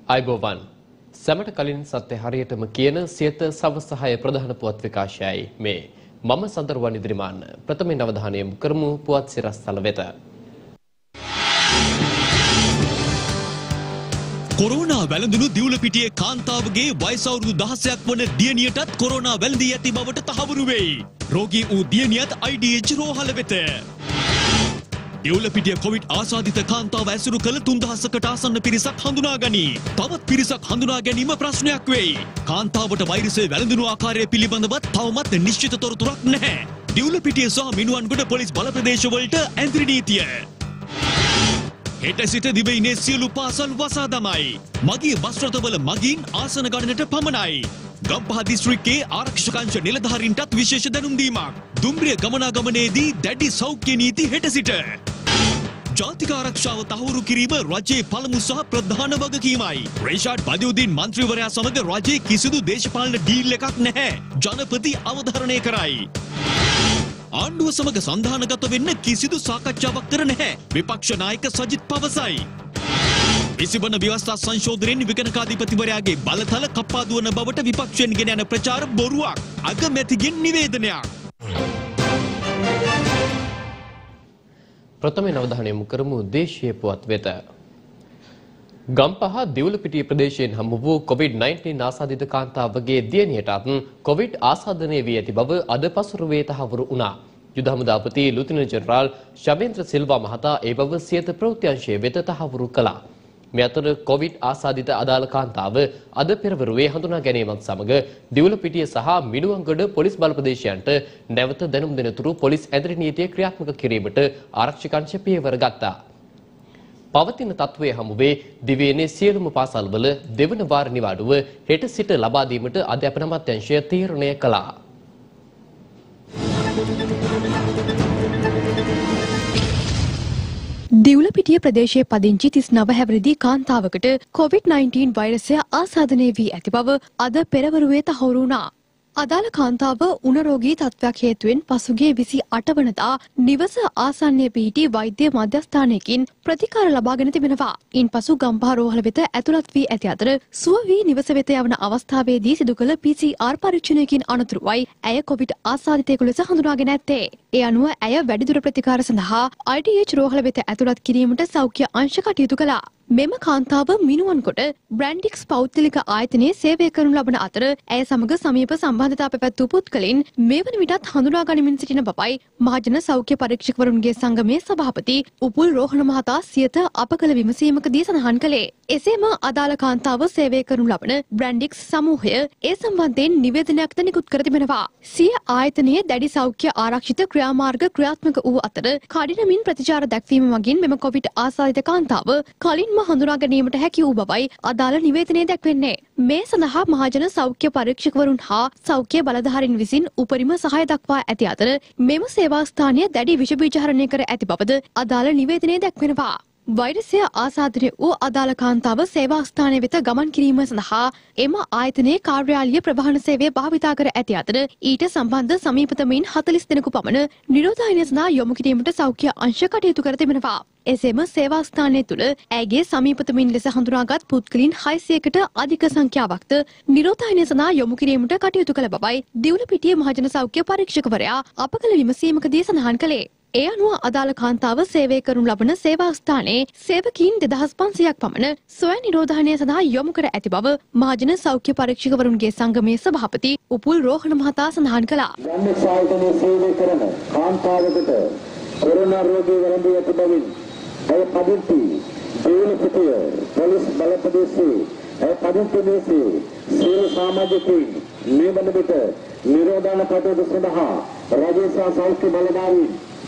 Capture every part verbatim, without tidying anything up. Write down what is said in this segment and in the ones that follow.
අයිබෝවන් සැමට කලින් සත්‍ය හරියටම කියන සියත සවස් සහය ප්‍රධාන පුවත් විකාශයයි මේ මම සඳරුවන් ඉදිරිමාන්න ප්‍රථමයෙන් අවධානය යොමු කරමු පුවත් සිරස්තල වෙත. කොරෝනා වැළඳුණු දිවුලපිටියේ කාන්තාවගේ වයස අවුරුදු දහසක් වන දියණියටත් කොරෝනා වැළඳී ඇති බවට තහවුරු වෙයි. රෝගී වූ දියණියත් ආයි ඩී එච් රෝහල වෙත. දිවුලපිටිය කොවිඩ් ආසාදිත කාන්තාව ඇසුරු කළ තුන්දහසකට ආසන්න පිරිසක් හඳුනා ගනී. තවත් පිරිසක් හඳුනා ගැනීම ප්‍රශ්නයක් වෙයි. කාන්තාවට වෛරසය වැළඳුණු ආකාරය පිළිබඳව තවමත් නිශ්චිත තොරතුරක් නැහැ. දිවුලපිටිය සහ මිනුවන්ගොඩ පොලිස් බල ප්‍රදේශවලට ඇඳිරි නීතිය. හෙට සිට දිවයිනේ සියලු පාසල් වසා දමයි. මගී බස් රථවල මගින් ආසන ගණනට පමණයි. ගම්පහ දිස්ත්‍රික්කයේ ආරක්ෂක අංශ නිලධාරීන්ටත් විශේෂ දැනුම් දීමක්. දුම්රිය ගමනාගමනයේදී දැඩි සෞඛ්‍ය නීති හෙට සිට. ජාතික ආරක්ෂාව තහවුරු කිරීම රජයේ පළමු සහ ප්‍රධාන වගකීමයි. රේෂාඩ් බදියුද්දීන් මන්ත්‍රීවරයා සමග රජයේ කිසිදු දේශපාලන ඩීල් එකක් නැහැ. ජනපති අවධාරණය කරයි. ආණ්ඩුව සමග සන්ධානගත වෙන්න කිසිදු සාකච්ඡාවක් කර නැහැ. විපක්ෂ නායක සජිත් පවසයි. විසිවන ව්‍යවස්ථා සංශෝධනයෙන් විගණකාධිපතිවරයාගේ බලතල කප්පාදු වන බවට විපක්ෂයෙන් ගෙන යන ප්‍රචාර බොරුවක්. අගමැතිගෙන් නිවේදනයක්. ප්‍රථමයෙන් අවධානය යොමු කරමු දේශීය පුවත් වෙත. ගම්පහ දිවුලපිටිය ප්‍රදේශයෙන් හමු වූ කොවිඩ් නයින්ටීන් ආසාදිත කාන්තාවගේ දියණියටත් කොවිඩ් ආසාදනය වී ඇති බව අද පසුරුවේ තහවුරු වුණා. යුද හමුදාපති ලුතිනන්ට් ජෙනරාල් ශවේන්ද්‍ර සිල්වා මහතා ඒ බව සියත ප්‍රවෘත්ති වෙත තහවුරු කළා. මේ අතර කොවිඩ් ආසාදිත අදාළ කාන්තාව අද පෙරවරුවේ හඳුනා ගැනීමත් සමග දිවුලපිටිය සහ මිනුවන්ගොඩ පොලිස් බල ප්‍රදේශයන්ට නැවත දැනුම් දෙනතුරු පොලිස් ඇඳිරි නීතිය ක්‍රියාත්මක කිරීමට ආරක්ෂක අංශ පියවර ගත්තා. පවතින තත්ත්වයේ හමුවේ දිවයිනේ සියලුම පාසල්වල දෙවන වාර නිවාඩුව හෙට සිට ලබා දීමට අධ්‍යාපන අමාත්‍යාංශය තීරණය කළා. දිවුලපිටිය ප්‍රදේශයේ පදිංචි තිස් නව හැවිරිදි කාන්තාවකට කොවිඩ් නයින්ටීන් වෛරසය ආසාදනය වී ඇති බව අද පෙරවරුවේ තහවුරු වුණා. අදාළ කාන්තාව උණ රෝගී තත්ත්වයක් හේතුවෙන් පසුගිය විසි අට වනදා නිවස ආසන්නයේ පිහිටි වෛද්‍ය මධ්‍යස්ථානයකින් ප්‍රතිකාර ලබාගෙන තිබෙනවා. ඉන්පසු ගම්පහ රෝහල වෙත ඇතුළත් වී ඇති අතර සුව වී නිවස වෙත යවන අවස්ථාවේදී සිදු කළ පී සී ආර් පරීක්ෂණයකින් අනතුරුවයි ඇය කොවිඩ් ආසාදිතයෙකු ලෙස හඳුනාගෙන ඇත්තේ. ඒ අනුව ඇය වැඩිදුර ප්‍රතිකාර සඳහා ආයි ඩී එච් රෝහල වෙත ඇතුළත් කිරීමට සෞඛ්‍ය අංශ කටයුතු කළා. මෙම කාන්තාව මිනුවන්කොට බ්‍රැන්ඩික්ස් පෞද්ගලික ආයතනයේ සේවය කරනු ලබන අතර ඇය සමග සමීප සම්බන්ධතා පැවැත් වූ පුද්ගලයන් මේ වන විටත් හඳුනා ගනිමින් සිටින බවයි මහජන සෞඛ්‍ය පරීක්ෂකවරුන්ගේ සංගමේ සභාපති උපුල් රෝහණ මහතා සියත අප කළ විමසීමකදී සඳහන් කළේ. එසේම අදාළ කාන්තාව සේවය කරනු ලබන බ්‍රැන්ඩික්ස් සමූහය ඒ සම්බන්ධයෙන් නිවේදනයක්ද නිකුත් කර තිබෙනවා. සිය ආයතනයේ දැඩි සෞඛ්‍ය ආරක්ෂිත ක්‍රියාමාර්ග ක්‍රියාත්මක වූ අතර කඩිනමින් ප්‍රතිචාර දැක්වීම මගින් මෙම කොවිඩ් ආසාදිත කාන්තාව කලින් හඳුනා ගැනීමට හැකි වූ බවයි අදාළ නිවේදනයේ දැක්වෙන්නේ. මේ සඳහා මහජන සෞඛ්‍ය පරීක්ෂකවරුන් හා සෞඛ්‍ය බලධාරීන් විසින් උපරිම සහාය දක්වා ඇති අතර මෙම සේවා ස්ථානය දැඩි විෂ බීජහරණය කර ඇති බවද අදාළ නිවේදනයේ දැක්වෙනවා. වෛරසය ආසාදනය වූ අදාළ කාන්තාව සේවා ස්ථානය වෙත ගමන් කිරීම සඳහා එම ආයතනයේ කාර්යාලීය ප්‍රවාහන සේවය භාවිතා කර ඇති අතර ඊට සම්බන්ධ සමීපතමයින් හතළිස් දෙනෙකු පමණ නිරෝධායනය සඳහා යොමු කිරීමට සෞඛ්‍ය අංශ කටයුතු කර තිබෙනවා. එසේම සේවා ස්ථානය තුළ ඇගේ සමීපතමින් ලෙස හඳුනාගත් පුද්ගලයන් හයසියයකට අධික සංඛ්‍යාවක්ද නිරෝධායනය සඳහා යොමු කිරීමට කටයුතු කළ බවයි දිවුලපිටිය මහජන සෞඛ්‍ය පරීක්ෂකවරයා අප කළ විමසීමකදී සඳහන් කළේ. ඒ අනුව අදාළ කාන්තාව සේවය කරනු ලබන සේවා ස්ථානයේ සේවකීන් දෙදහස් පන්සියයක් පමණ ස්වයං නිරෝධායනය සඳහා යොමු කර ඇති බව මහජන සෞඛ්‍ය පරීක්ෂකවරුන්ගේ සංගමේ සභාපති උපුල් රෝහණ මහතා සඳහන් කළා. ගම්මේ සායතනයේ සේවය කරන කාන්තාවකට කොරෝනා රෝගී වැළඳී ඇති බවින් ඇය පදිංචි දිවුලපිටිය පොලිස් බල ප්‍රදේශයේ ඇය පදිංචි ප්‍රදේශයේ සියලු සමාජිකයින් මේ වන විට නිරෝධායන කටයුතු සඳහා රජයේ සෞඛ්‍ය බලධාරීන්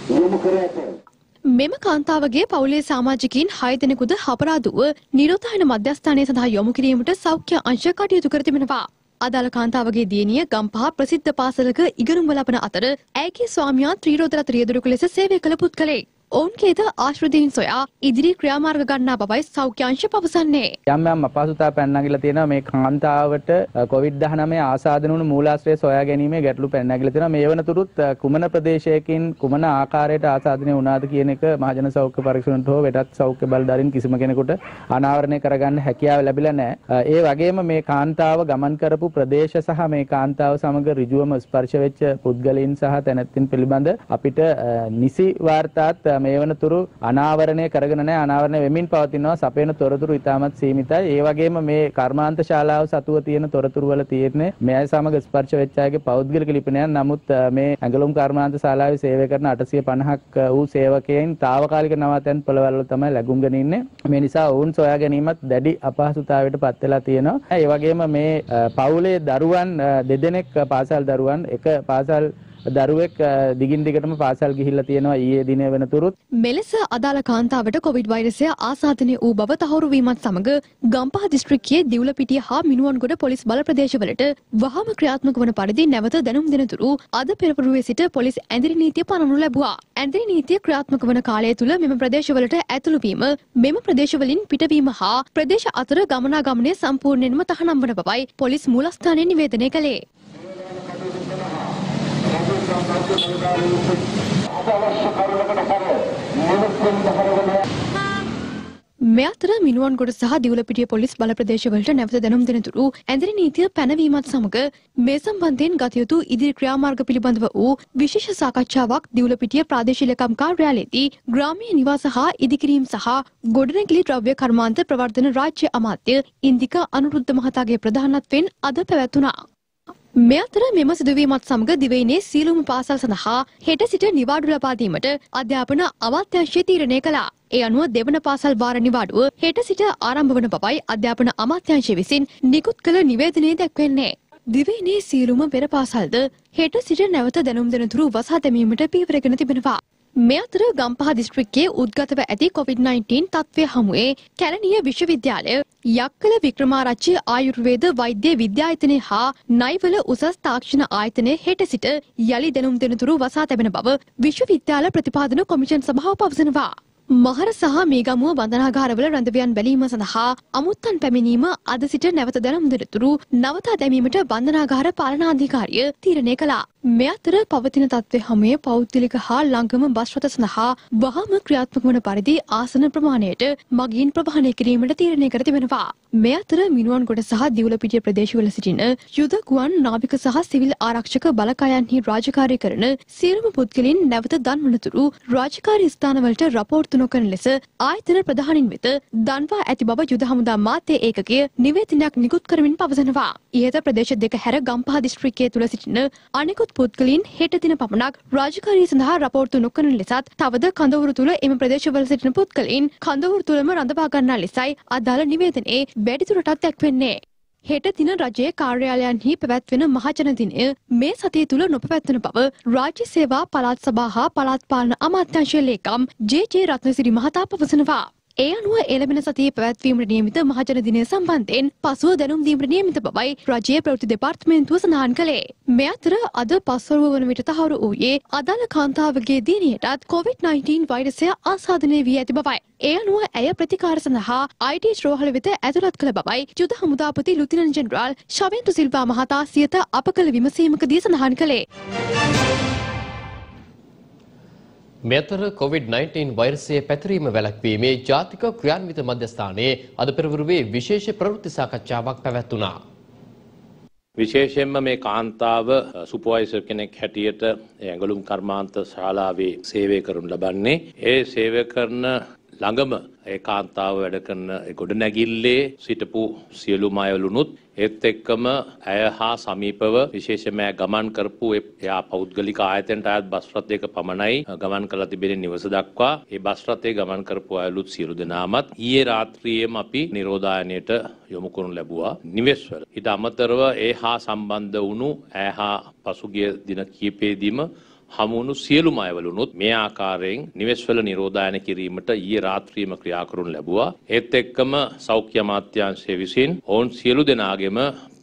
මෙම කාන්තාවගේ පවුලේ සමාජිකයින් හය දෙනෙකුද අපරාධ වූ නිරෝධායන මධ්‍යස්ථානය සඳහා යොමු කිරීමට සෞඛ්‍ය අංශ කටයුතු කර තිබෙනවා. අදාළ කාන්තාවගේ දියණිය ගම්පහ ප්‍රසිද්ධ පාසලක ඉගෙනුම ලබන අතර ඇයගේ ස්වාමියා ත්‍රිරෝද රථ රියදුරෙකු ලෙස සේවය කළ පුද්ගලයෙක්. ඔවුන්ගේද ආශ්‍රිතයින් සොයා ඉදිරි ක්‍රියාමාර්ග ගන්නා බවයි සෞඛ්‍ය අංශ පවසන්නේ. යම් යම් අපහසුතා පැන නගිලා තියෙනවා මේ කාන්තාවට කොවිඩ් දහනවය ආසාදන වුණු මූලාශ්‍රය සොයා ගැනීමේ ගැටලු පැන නගිලා තියෙනවා. මේ වනතුරුත් කුමන ප්‍රදේශයකින් කුමන ආකාරයට ආසාදනය වුණාද කියන එක මහජන සෞඛ්‍ය පරීක්ෂණයට හෝ වෙනත් සෞඛ්‍ය බලධාරීන් කිසිම කෙනෙකුට අනාවරණය කරගන්න හැකියාව ලැබිලා නැහැ. ඒ වගේම මේ කාන්තාව ගමන් කරපු ප්‍රදේශ සහ මේ කාන්තාව සමග ඍජුවම ස්පර්ශ වෙච්ච පුද්ගලයන් සහ තැනැත්තින් පිළිබඳ අපිට නිසි වාර්තාත් මේ වනතුරු අනාවරණය කරගෙන නැහැ. අනාවරණය වෙමින් පවතිනවා. සපයන තොරතුරු ඉතාමත් සීමිතයි. ඒ වගේම මේ කර්මාන්ත ශාලාව සතුව තියෙන තොරතුරු වල තියෙන්නේ මේ අය සමග ස්පර්ශ වෙච්ච අයගේ පෞද්ගලික ලිපිනයක්. නමුත් මේ ඇඟලුම් කර්මාන්ත ශාලාවේ සේවය කරන අටසිය පනහක් වූ සේවකයන් తాවකාලික නවාතැන් පොළවල් වල තමයි ලැබුම්ගෙන ඉන්නේ. මේ නිසා ඔවුන් සොයා ගැනීමත් දැඩි අපහසුතාවයට පත් වෙලා තියෙනවා. ඒ වගේම මේ පවුලේ දරුවන් දෙදෙනෙක් පාසල් දරුවන් එක පාසල් දරුවෙක් දිගින් දිගටම පාසල් ගිහිල්ලා තියෙනවා ඊයේ දිනේ වෙනතුරුත්. මෙලෙස අදාළ කාන්තාවට කොවිඩ් වෛරසය ආසාදනය වූ බව තහවුරු වීමත් සමග ගම්පහ දිස්ත්‍රික්කයේ දිවුලපිටිය හා මිනුවන්ගොඩ පොලිස් බල ප්‍රදේශවලට වහාම ක්‍රියාත්මක වන පරිදි නැවත දැනුම් දෙනතුරු අද පෙරපුරුවේ සිට පොලිස් ඇඳිරි නීතිය පනවනු ලැබුවා. ඇඳිරි නීතිය ක්‍රියාත්මක වන කාලය තුල මෙම ප්‍රදේශවලට ඇතුළු වීම, මෙම ප්‍රදේශවලින් පිටවීම හා ප්‍රදේශ අතර ගමනාගමනය සම්පූර්ණයෙන්ම තහනම් වන බවයි පොලිස් මූලස්ථානයේ නිවේදනය කළේ. මේ අතර මිනුවන්ගොඩ සහ දිවුලපිටිය පොලිස් බල ප්‍රදේශවලට නැවත දැනුම් දෙනතුරු ඇඳිරි නීතිය පැනවීමත් සමග මේ සම්බන්ධයෙන් ගත යුතු ඉදිරි ක්‍රියාමාර්ග පිළිබඳව වූ විශේෂ සාකච්ඡාවක් දිවුලපිටිය ප්‍රාදේශීය ලේකම් කාර්යාලයේදී ග්‍රාමීය නිවාස හා ඉදිකිරීම් සහ ගොඩනැගිලි ද්‍රව්‍ය කර්මාන්ත ප්‍රවර්ධන රාජ්‍ය අමාත්‍ය ඉන්දික අනුරුද්ධ මහතාගේ ප්‍රධානත්වයෙන් අද පැවැත්වුණා. මේ අතර මෙම සිදුවීමත් සමග දිවයිනේ සියලුම පාසල් සඳහා හෙට සිට නිවාඩු ලබා දීමට අධ්‍යාපන අමාත්‍යාංශය තීරණය කළා. ඒ අනුව දෙවන පාසල් වාර නිවාඩුව හෙට සිට ආරම්භ වන බවයි අධ්‍යාපන අමාත්‍යාංශය විසින් නිකුත් කළ නිවේදනයේ දැක්වෙන්නේ. දිවයිනේ සියලුම පෙර පාසල්ද හෙට සිට නැවත දැනුම් දෙනතුරු වසා දැමීමට පියවරගෙන තිබෙනවා. මේ අතර ගම්පහ දිස්ත්‍රික්කයේ උද්ගතව ඇති කොවිඩ් නයින්ටීන් තත්ත්වය හමුවේ කැලණිය විශ්වවිද්‍යාලය, යක්කල වික්‍රමාරච්චි ආයුර්වේද වෛද්‍ය විද්‍යායතනය හා නයිවල උසස් තාක්ෂණ ආයතනය හෙට සිට යළි දැනුම් දෙනතුරු වසා තැබෙන බව විශ්වවිද්‍යාල ප්‍රතිපාදන කොමිෂන් සභාව පවසනවා. මහර සහ මේගමුව බන්ධනාගාරවල රැඳවියන් බැලීම සඳහා අමුත්තන් පැමිණීම අද සිට නැවත දැනුම් දෙනතුරු නවතා දැමීමට බන්ධනාගාර පාලනාධිකාරිය තීරණය කළා. මේ අතර පවතින තත්ත්වය හමුවේ පෞද්ගලික හා ලංගම බස් රථ සඳහා වහාම ක්‍රියාත්මක වන පරිදි ආසන ප්‍රමාණයට මගින් ප්‍රවාහනය කිරීමට තීරණය කර තිබෙනවා. මේ අතර මිනුවන්ගොඩ සහ දිවුලපිටිය ප්‍රදේශවල සිටින යුද ගුවන් නාවික සහ සිවිල් ආරක්ෂක බලකායන්හි රාජකාරී කරන සියලුම පුද්ගලයන් නැවත දන්වනතුරු රාජකාරී ස්ථානවලට රපෝර්ට් නොකරන ලෙස ආයතන ප්‍රධානින් වෙත දන්වා ඇති බව යුද හමුදා මාත්‍ය ඒකකය නිවේදනයක් නිකුත් කරමින් පවසනවා. ඉහත ප්‍රදේශ දෙක හැර ගම්පහ දිස්ත්‍රික්කයේ තුල සිටින අනෙකුත් පුද්ගලයන් හෙට දින පමණක් රාජකාරී සඳහා රපෝර්ට් නොකරන ලෙසත් තවද කඳවුරු තුල එම ප්‍රදේශවල සිටින පුද්ගලයන් කඳවුරු තුලම රඳවා ගන්නා ලෙසයි අදාළ නිවේදනයේ වැඩිදුරටත් දැක්වෙන්නේ. හෙට දින රජයේ කාර්යාලයන්හි පැවැත්වෙන මහජන දිනය මේ සතිය තුල නොපැවැත්වෙන බව රාජ්‍ය සේවා පළාත් සභා හා පළාත් පාලන අමාත්‍යාංශයේ ලේකම් ජේ ජේ රත්නසිරි මහතා පවසනවා. ඒ අනුව එළඹෙන සතියේ පැවැත්වීමට නියමිත මහජන දිනය සම්බන්ධයෙන් පසුව දැනුම් දීමට නියමිත බවයි රජයේ ප්‍රවෘත්ති දෙපාර්තමේන්තුව සඳහන් කළේ. මේ අතර අද පස්වරුව වන විට තහවුරු වූයේ අදාළ කාන්තාවගේ දිනයටත් කොවිඩ් නයින්ටීන් වෛරසය ආසාදනය වී ඇති බවයි. ඒ අනුව ඇය ප්‍රතිකාර සඳහා ආයි ටී රෝහල වෙත ඇතුළත් කළ බවයි යුද හමුදාපති ලුතිනන්ට් ජෙනරාල් ශවේන්ද්‍ර සිල්වා මහතා සියත අප කළ විමසීමකදී සඳහන් කළේ. මෙතර කොවිඩ් නයින්ටීන් වෛරසය පැතිරීම වැළැක්වීමේ ජාතික ක්‍රියාන්විත මධ්‍යස්ථානයේ අද පෙරවරුවේ විශේෂ ප්‍රවෘත්ති සාකච්ඡාවක් පැවැත්වුණා. විශේෂයෙන්ම මේ කාන්තාව සුපර්වයිසර් කෙනෙක් හැටියට ඇඟලුම් කර්මාන්ත ශාලාවේ සේවය කරනු ලබන්නේ. ඒ සේවය කරන ළඟම ඒ කාන්තාව වැඩ කරන ගොඩනැගිල්ලේ සිටපු සියලුම අයලුනුත් ඒත් එක්කම ඇය හා සමීපව විශේෂයෙන්ම ගමන් කරපු එයා පෞද්ගලික ආයතනයට අයත් බස් රථයක පමණයි ගමන් කරලා තිබෙන නිවස දක්වා ඒ බස් රථයේ ගමන් කරපු අයලුත් සියලු දෙනාමත් ඊයේ රාත්‍රියේම අපි නිරෝධායනයට යොමු කරනු ලැබුවා නිවෙස්වල. ඊට අමතරව ඒ හා සම්බන්ධ වුණු ඇය හා පසුගිය දින කිහිපෙදීම හමුණු සියලුම අයවලුනුත් මේ ආකාරයෙන් නිවෙස්වල නිරෝධායන කිරීමට ඊයේ රාත්‍රියේම ක්‍රියා කරනු ලැබුවා. ඒත් එක්කම සෞඛ්‍ය අමාත්‍යාංශය විසින් ඔවුන් සියලු දෙනාගේම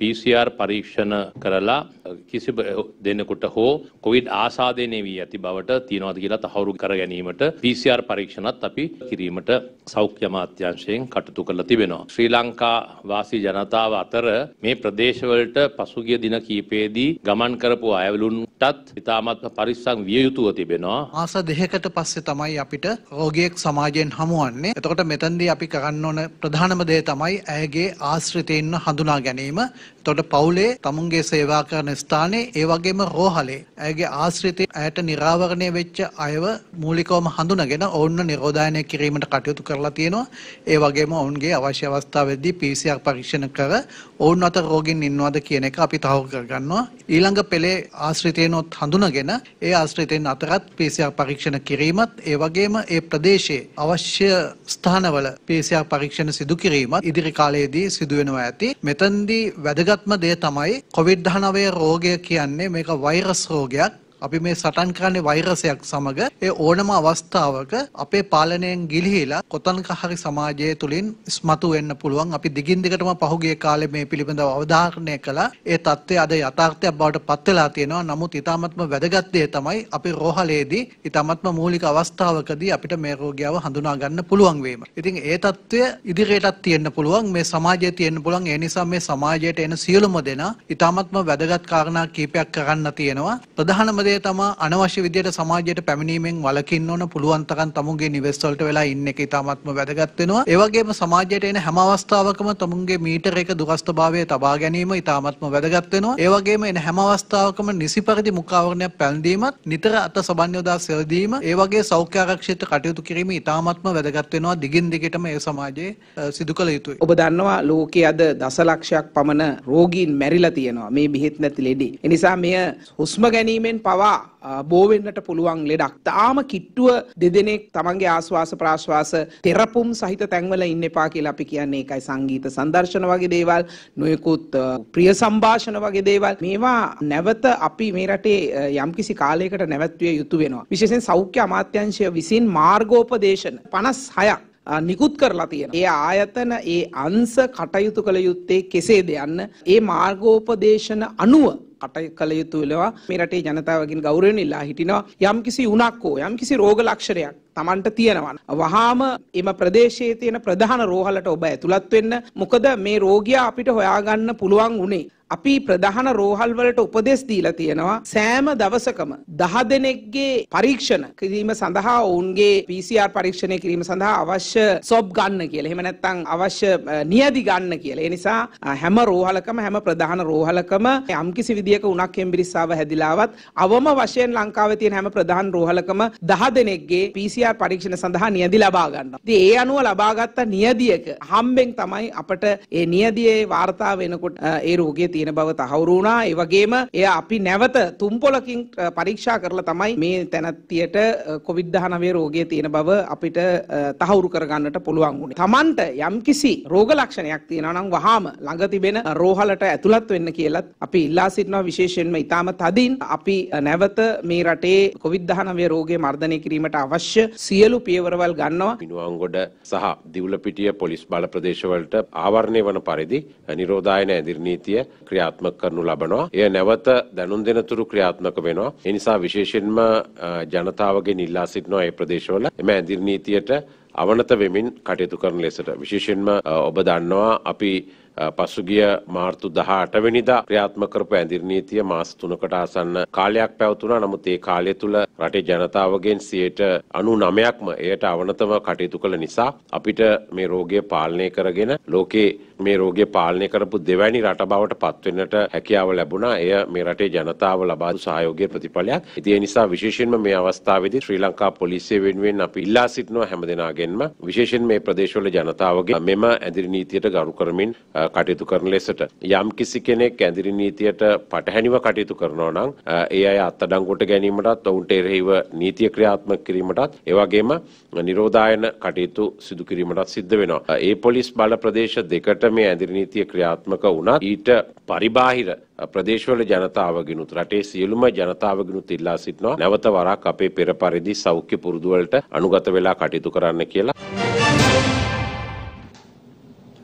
P C R පරීක්ෂණ කරලා කිසි දෙනෙකුට හෝ කොවිඩ් ආසාදනය වී ඇති බවට තියනවාද කියලා තහවුරු කර ගැනීමට P C R පරීක්ෂණත් අපි කිරීමට සෞඛ්‍ය අමාත්‍යාංශයෙන් කටයුතු කරලා තිබෙනවා. ශ්‍රී ලංකා වාසී ජනතාව අතර මේ ප්‍රදේශවලට පසුගිය දින කිහිපයේදී ගමන් කරපු අයවලුන්ටත් ඉතාමත් පරිස්සම් විය යුතුව තිබෙනවා. මාස දෙකකට පස්සේ තමයි අපිට රෝගියෙක් සමාජයෙන් හමුවන්නේ. එතකොට මෙතනදී අපි කරන්න ඕන ප්‍රධානම දේ තමයි ඇයගේ ආශ්‍රිතයින්ව හඳුනා ගැනීම. එතකොට පවුලේ තමුන්ගේ සේවා කරන ස්ථානයේ ඒ වගේම රෝහලේ ඇයගේ ආශ්‍රිතයින් ඇයට නිරාවරණය වෙච්ච අයව මූලිකවම හඳුනාගෙන ඔවුන්ව නිරෝධායනය කිරීමට කටයුතු කරලා තියෙනවා. ඒ වගේම ඔවුන්ගේ අවශ්‍ය අවස්ථාවේදී P C R පරීක්ෂණ කර ඔවුන් අතර රෝගීන් ඉන්නවද කියන එක අපි තහවුරු කරගන්නවා. ඊළඟ පෙළේ ආශ්‍රිතයින්වත් හඳුනාගෙන ඒ ආශ්‍රිතයින් අතරත් P C R පරීක්ෂණ කිරීමත් ඒ වගේම ඒ ප්‍රදේශයේ අවශ්‍ය ස්ථානවල P C R පරීක්ෂණ සිදු කිරීමත් ඉදිරි කාලයේදී සිදු වෙනවා ඇති. මෙතනදී වැදගත්ම දේ තමයි කොවිඩ් දහනවය රෝගය කියන්නේ මේක වෛරස් රෝගයක්. අපි මේ සටන් කරන්නේ වෛරසයක් සමග. ඒ ඕනම අවස්ථාවක අපේ පාලනයෙන් ගිලිහිලා කොතනක හරි සමාජය තුලින් ඉස්මතු වෙන්න පුළුවන්. අපි දිගින් දිගටම පහුගිය කාලේ මේ පිළිබඳව අවධාරණය කළා. ඒ தත්ත්වය අද යථාර්ථයක් බවට පත් වෙලා තියෙනවා. නමුත් ඊටාත්ම වැදගත් දේ තමයි අපි රෝහලේදී ඊටාත්ම මූලික අවස්ථාවකදී අපිට මේ රෝගියව හඳුනා ගන්න පුළුවන් වීම. ඉතින් ඒ தත්ත්වය ඉදිරියටත් තියෙන්න පුළුවන්. මේ සමාජයේ තියෙන්න පුළුවන්. ඒ නිසා මේ සමාජයට එන සියලුම දෙනා ඊටාත්ම වැදගත් කාරණා කීපයක් කරන්න තියෙනවා. ප්‍රධානම තමා අනවශ්‍ය විදියට සමාජයට පැමිණීමෙන් වළකින්න ඕන. පුළුවන් තරම් තමුන්ගේ නිවෙස් වලට වෙලා ඉන්න එක ඉතාමත්ම වැදගත් වෙනවා. ඒ වගේම සමාජයට එන හැම අවස්ථාවකම තමුන්ගේ මීටර එක දුරස්ථභාවය තබා ගැනීම ඉතාමත්ම වැදගත් වෙනවා. ඒ වගේම එන හැම අවස්ථාවකම නිසි පරිදි මුඛාවරණයක් පැළඳීමත්, නිතර අත සබන් යොදා සෙවීම, ඒ වගේ සෞඛ්‍ය ආරක්ෂිත කටයුතු කිරීම ඉතාමත්ම වැදගත් වෙනවා. දිගින් දිගටම ඒ සමාජයේ සිදු කළ යුතුයි. ඔබ දන්නවා ලෝකයේ අද දසලක්ෂයක් පමණ රෝගීන් මැරිලා තියෙනවා මේ බෙහෙත් නැති ලෙඩේ. ඒ නිසා මෙය හුස්ම ගැනීමෙන් පවා බෝ වෙන්නට පුළුවන් ලෙඩක්. තාම කිට්ටුව දෙදෙනෙක් තමන්ගේ ආශ්වාස ප්‍රාශ්වාස තෙරපුම් සහිත තැන්වල ඉන්න එපා කියලා අපි කියන්නේ ඒකයි. සංගීත සංදර්ශන වගේ දේවල්, නොයෙකුත් ප්‍රිය සංഭാෂණ වගේ දේවල්, මේවා නැවත අපි මේ රටේ යම්කිසි කාලයකට නැවැත්විය යුතු වෙනවා. විශේෂයෙන් සෞඛ්‍ය අමාත්‍යාංශය විසින් මාර්ගෝපදේශන පනස් හයක් නිකුත් කරලා තියෙනවා. ඒ ආයතන ඒ අංශ කටයුතු කළ යුත්තේ කෙසේද යන්න ඒ මාර්ගෝපදේශන අනුව කටයුතු කළ යුතු වෙනවා. මේ රටේ ජනතාවගෙන් ගෞරවයෙන් ඉල්ලා හිටිනවා යම්කිසි උණක් හෝ යම්කිසි රෝග ලක්ෂණයක් තමන්ට තියෙනවා වහාම එම ප්‍රදේශයේ තියෙන ප්‍රධාන රෝහලට ඔබ ඇතුළත් වෙන්න. මොකද මේ රෝගියා අපිට හොයාගන්න පුළුවන් උනේ අපි ප්‍රධාන රෝහල් වලට උපදෙස් දීලා තියෙනවා සෑම දවසකම දහ දෙනෙක්ගේ පරීක්ෂණ කිරීම සඳහා ඔවුන්ගේ P C R පරීක්ෂණය කිරීම සඳහා අවශ්‍ය සොබ් ගන්න කියලා. එහෙම නැත්නම් අවශ්‍ය නියදි ගන්න කියලා. ඒ නිසා හැම රෝහලකම හැම ප්‍රධාන රෝහලකම යම්කිසි විදියක උණක් හෙම්බිරිස්සාව හැදිලාවත් අවම වශයෙන් ලංකාවේ තියෙන හැම ප්‍රධාන රෝහලකම දහ දෙනෙක්ගේ P C R පරීක්ෂණ සඳහා නියදි ලබා ගන්නවා. ඉතින් ඒ අනුව ලබාගත් නියදියක හම්බෙන් තමයි අපට ඒ නියදියේ වාර්තා වෙනකොට ඒ රෝගයේ තියෙන බව තහවුරු වුණා. ඒ වගේම එය අපි නැවත තුම්පොලකින් පරීක්ෂා කරලා තමයි මේ තැනැත්තියට කොවිඩ් දහනවය රෝගය තියෙන බව අපිට තහවුරු කරගන්නට පුළුවන් වුණේ. Tamanට යම්කිසි රෝග ලක්ෂණයක් තියෙනවා නම් වහාම ළඟ තිබෙන රෝහලට ඇතුළත් වෙන්න කියලත් අපි ඉල්ලා සිටිනවා. විශේෂයෙන්ම ඊටම තදින් අපි නැවත මේ රටේ කොවිඩ් දහනවය රෝගය මර්ධනය කිරීමට අවශ්‍ය සියලු පියවරවල් ගන්නවා. මිනුවන්ගොඩ සහ දිවුලපිටිය පොලිස් බල ප්‍රදේශවලට ආවරණය වන පරිදි නිරෝධායන ඇදිරි නීතිය ක්‍රියාත්මක කරනු ලබනවා. එය නැවත දැනුම් දෙනතුරු ක්‍රියාත්මක වෙනවා. ඒ නිසා විශේෂයෙන්ම ජනතාවගෙන් ඉල්ලා සිටිනවා මේ ප්‍රදේශවල එම ඇදිරි නීතියට අවනත වෙමින් කටයුතු කරන ලෙසට. විශේෂයෙන්ම ඔබ දන්නවා අපි පසුගිය මාර්තු දහ අට වෙනිදා ක්‍රියාත්මක කරපු ඇදිරි නීතිය මාස තුනකට ආසන්න කාලයක් පැවතුණා. නමුත් ඒ කාලය තුල රටේ ජනතාවගෙන් සියයට අනූනවයක්ම එයට අවනතව කටයුතු කළ නිසා අපිට මේ රෝගය පාලනය කරගෙන ලෝකේ මේ රෝගය පාලනය කරපු දෙවැනි රට බවට පත් වෙන්නට හැකියාව ලැබුණා. එය මේ රටේ ජනතාව ලබා දුන් සහයෝගයේ ප්‍රතිඵලයක්. ඉතින් ඒ නිසා විශේෂයෙන්ම මේ අවස්ථාවේදී ශ්‍රී ලංකා පොලිසිය වෙනුවෙන් අපි ඉල්ලා සිටිනවා හැමදෙනාගෙන්ම විශේෂයෙන් මේ ප්‍රදේශවල ජනතාවගේ මෙම ඇදිරි නීතියට ගරු කරමින් කටයුතු කරන ලෙසට. යම් කිසි කෙනෙක් ඇදිරි නීතියට පටහැනිව කටයුතු කරනවා නම් ඒ අය අත්අඩංගුවට ගැනීමටත් ඔවුන්ට එරෙහිව නීතිය ක්‍රියාත්මක කිරීමටත් ඒ වගේම නිරෝධායන කටයුතු සිදු කිරීමටත් සිද්ධ වෙනවා. ඒ පොලිස් බල ප්‍රදේශ දෙකට මේ ඇදිරි නීතිය ක්‍රියාත්මක වුණත් ඊට පරිබාහිර ප්‍රදේශවල ජනතාවගෙනුත් රටේ සියලුම ජනතාවගෙනුත් ඉල්ලා සිටිනවා නැවත වරක් අපේ පෙර පරිදි සෞඛ්‍ය පුරුදු වලට අනුගත වෙලා කටයුතු කරන්න කියලා.